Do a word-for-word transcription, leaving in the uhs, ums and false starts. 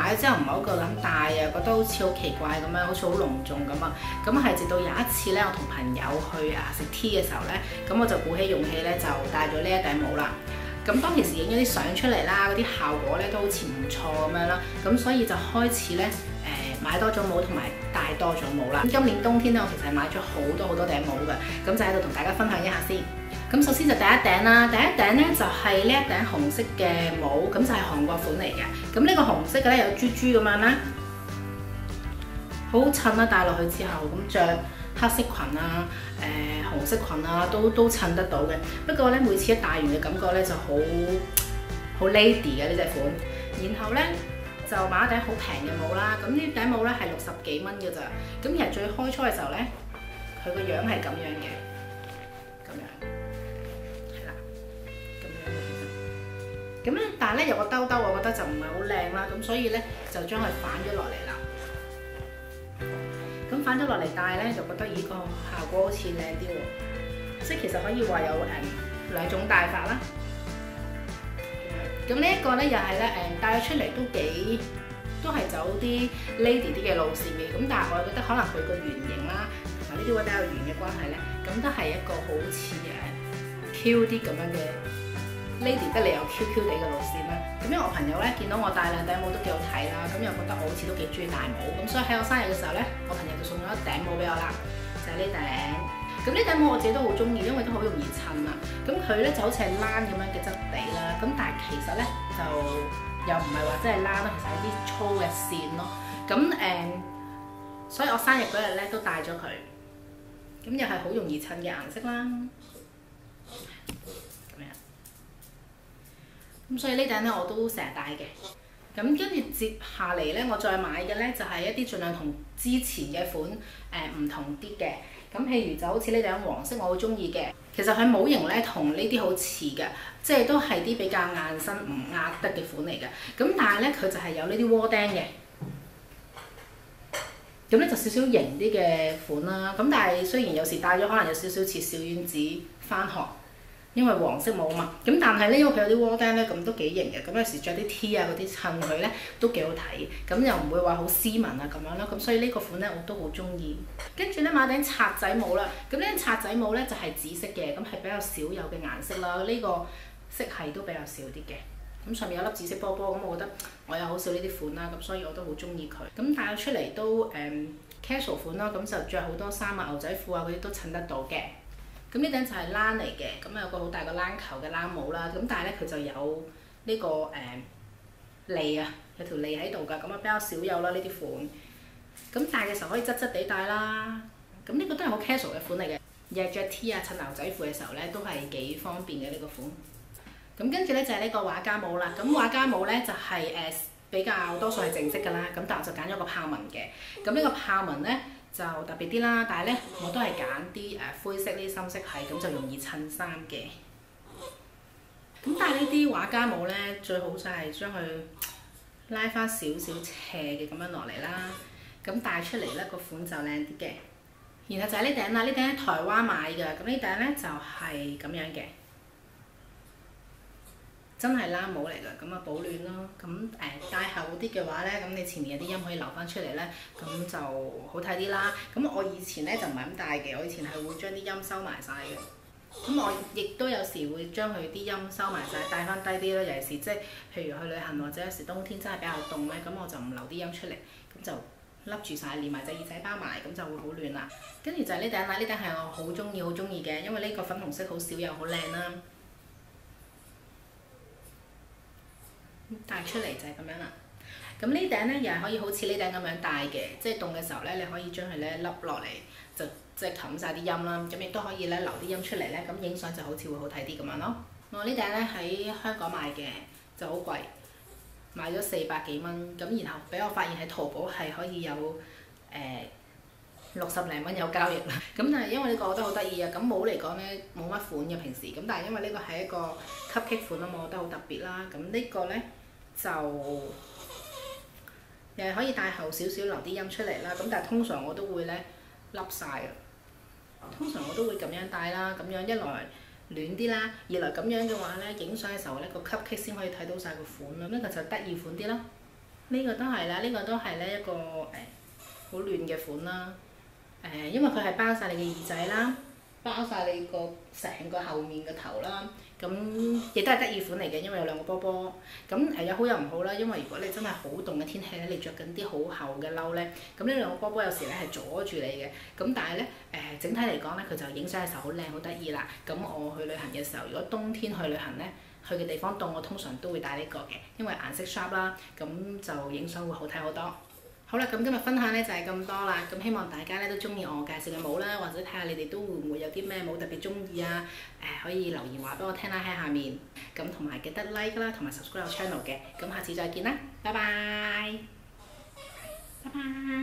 買咗之後唔係好夠膽戴啊，覺得好似好奇怪咁樣，好似好隆重咁啊。咁係直到有一次咧，我同朋友去啊食 tea 嘅時候咧，咁我就鼓起勇氣咧就戴咗呢一頂帽啦。咁當其時影咗啲相出嚟啦，嗰啲效果咧都好似唔錯咁樣啦。咁所以就開始咧誒、呃、買多咗帽同埋戴多咗帽啦。今年冬天咧，我其實係買咗好多好多頂帽嘅，咁就喺度同大家分享一下先。咁首先就第一頂啦，第一頂咧就係呢一頂紅色嘅帽，咁就係韓國款嚟嘅。咁呢個紅色嘅咧有珠珠咁樣啦，好好襯啦，戴落去之後咁着黑色裙啊、誒、呃、紅色裙啊，都都襯得到嘅。不過咧，每次一戴完嘅感覺咧就好好 lady 嘅呢隻款。然後咧就買一頂好平嘅帽啦。咁呢頂帽咧係六十幾蚊嘅咋。咁其實最開初嘅時候咧，佢個樣係咁樣嘅，咁樣係啦，咁樣嘅其實。咁咧，但係咧有個兜兜，我覺得就唔係好靚啦。咁所以咧就將佢反咗落嚟啦。咁反咗落嚟戴咧，就覺得咦個效果好似靚啲喎，即係其實可以話有誒兩種戴法啦。咁呢一個咧又係咧誒戴咗出嚟都幾都係走啲 lady 啲嘅路線嘅，咁但係我覺得可能佢個圓形啦，同埋呢啲位比較圓嘅關係咧，咁都係一個好似誒 Q 啲咁樣嘅 lady 得嚟又 Q Q 地嘅路線啦。咁因為我朋友咧見到我戴兩頂帽都幾好睇啦，咁又覺得我好似都幾中意戴帽，咁所以喺我生日嘅時候咧，我朋友就送咗一頂帽俾我啦，就係呢頂。咁呢頂帽我自己都好中意，因為都好容易襯啊。咁佢咧就好似係冷咁樣嘅質地啦，咁但係其實咧就又唔係話真係冷啦，其實係啲粗嘅線咯。咁誒、嗯，所以我生日嗰日咧都戴咗佢，咁又係好容易襯嘅顏色啦。咁所以呢頂咧我都成日戴嘅。咁跟住接下嚟咧，我再買嘅咧就係一啲盡量同之前嘅款誒唔、呃、同啲嘅。咁譬如就好似呢頂黃色，我好中意嘅。其實佢帽型咧同呢啲好似嘅，即係都係啲比較硬身唔壓得嘅款嚟嘅。咁但係咧佢就係有呢啲窩釘嘅。咁咧就少少型啲嘅款啦。咁但係雖然有時戴咗可能有少少似小丸子返學。因為黃色帽嘛，咁但係咧，因為佢有啲窩釘咧，咁都幾型嘅。咁有時着啲 T 啊嗰啲襯佢咧，都幾好睇。咁又唔會話好斯文啊咁樣啦。咁所以呢個款咧我都好中意。跟住咧買頂賊仔帽啦。咁呢頂賊仔帽咧就係紫色嘅，咁係比較少有嘅顏色啦。呢個色系都比較少啲嘅。咁上面有粒紫色波波，咁我覺得我有好少呢啲款啦，咁所以我都好中意佢。咁戴咗出嚟都誒、嗯、casual 款啦，咁就着好多衫啊、牛仔褲啊嗰啲都襯得到嘅。咁呢頂就係冷嚟嘅，咁有個好大個冷球嘅冷帽啦。咁但係咧佢就有呢、這個誒脷啊，有條脷喺度㗎，咁啊比較少有啦呢啲款。咁戴嘅時候可以側側地戴啦。咁呢個都係好 casual 嘅款嚟嘅，日日着 T 啊襯牛仔褲嘅時候咧都係幾方便嘅呢、這個款。咁跟住咧就係、是、呢個畫家帽啦。咁畫家帽咧就係、是、誒、呃、比較多數係正式㗎啦。咁但係我就揀咗個豹紋嘅。咁呢個豹紋咧就特別啲啦，但係咧我都係揀啲誒灰色呢啲深色系，咁就容易襯衫嘅。咁但係呢啲畫家帽咧，最好就係將佢拉翻少少斜嘅咁樣落嚟啦。咁戴出嚟咧個款就靚啲嘅。然後就係呢頂啦，呢頂喺台灣買嘅，咁呢頂咧就係咁樣嘅。真係冷帽嚟㗎，咁啊保暖咯。咁誒、呃、戴厚啲嘅話咧，咁你前面有啲音可以留翻出嚟咧，咁就好睇啲啦。咁我以前咧就唔係咁戴嘅，我以前係會將啲音收埋晒嘅。咁我亦都有時會將佢啲音收埋晒，戴翻低啲咯。尤其是即係譬如去旅行或者有時冬天真係比較凍咧，咁我就唔留啲音出嚟，咁就笠住晒，連埋隻耳仔包埋，咁就會好暖啦。跟住就係呢頂啦，呢頂係我好中意好中意嘅，因為呢個粉紅色好少又好靚啦。戴出嚟就係咁樣啦。咁呢頂咧又係可以好似呢頂咁樣戴嘅，即係凍嘅時候咧，你可以將佢咧笠落嚟，就即係冚晒啲音啦。咁亦都可以咧留啲音出嚟咧，咁影相就好似會好睇啲咁樣咯。我呢頂咧喺香港買嘅就好貴，買咗四百幾蚊。咁然後俾我發現喺淘寶係可以有誒六十零蚊有交易啦。咁但係因為呢個我覺得好得意啊。咁帽嚟講咧冇乜款嘅平時，咁但係因為呢個係一個吸棘款啊嘛，我覺得好特別啦。咁呢個咧就又係可以戴厚少少，留啲音出嚟啦。咁但係通常我都會咧笠晒嘅。通常我都會咁樣戴啦，咁樣一來暖啲啦，二來咁樣嘅話咧，影相嘅時候咧個吸棘先可以睇到晒個款啦，呢個就得意款啲咯。 呢個都係啦，呢、這個都係咧一個誒好亂嘅款啦。誒、呃，因為佢係包晒你嘅耳仔啦，包晒你個成個後面嘅頭啦。咁亦都係得意款嚟嘅，因為有兩個波波。咁誒有好有唔好啦，因為如果你真係好凍嘅天氣咧，你着緊啲好厚嘅褸咧，咁呢兩個波波有時咧係阻住你嘅。咁但係咧誒整體嚟講咧，佢就影相嘅時候好靚好得意啦。咁我去旅行嘅時候，如果冬天去旅行咧，去嘅地方凍，我通常都會帶呢個嘅，因為顏色 sharp 啦，咁就影相會好睇好多。好啦，咁今日分享咧就係咁多啦，咁希望大家咧都中意我介紹嘅帽啦，或者睇下你哋都會唔會有啲咩帽特別中意啊？誒、呃、可以留言話俾我聽啦喺下面，咁同埋記得 like 啦，同埋 subscribe 我 channel 嘅，咁下次再見啦，拜拜，拜拜。